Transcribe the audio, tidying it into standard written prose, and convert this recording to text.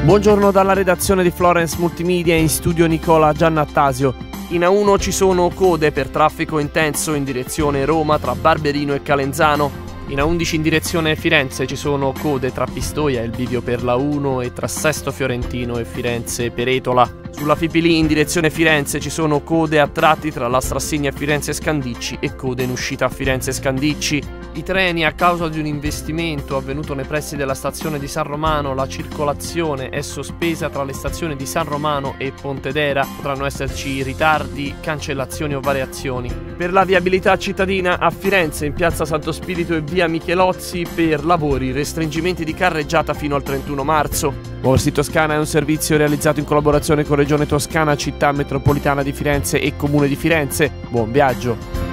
Buongiorno dalla redazione di Florence Multimedia, in studio Nicola Giannattasio. In A1 ci sono code per traffico intenso in direzione Roma tra Barberino e Calenzano. In A11 in direzione Firenze ci sono code tra Pistoia e il bivio per la 1 e tra Sesto Fiorentino e Firenze Peretola. Sulla Fipili in direzione Firenze ci sono code a tratti tra la Strassigna e Firenze Scandicci e code in uscita a Firenze Scandicci. I treni, a causa di un investimento avvenuto nei pressi della stazione di San Romano, la circolazione è sospesa tra le stazioni di San Romano e Pontedera. Potranno esserci ritardi, cancellazioni o variazioni. Per la viabilità cittadina a Firenze, in piazza Santo Spirito e via Michelozzi, per lavori, restringimenti di carreggiata fino al 31 marzo. Borsi Toscana è un servizio realizzato in collaborazione con Regione Toscana, Città Metropolitana di Firenze e Comune di Firenze. Buon viaggio!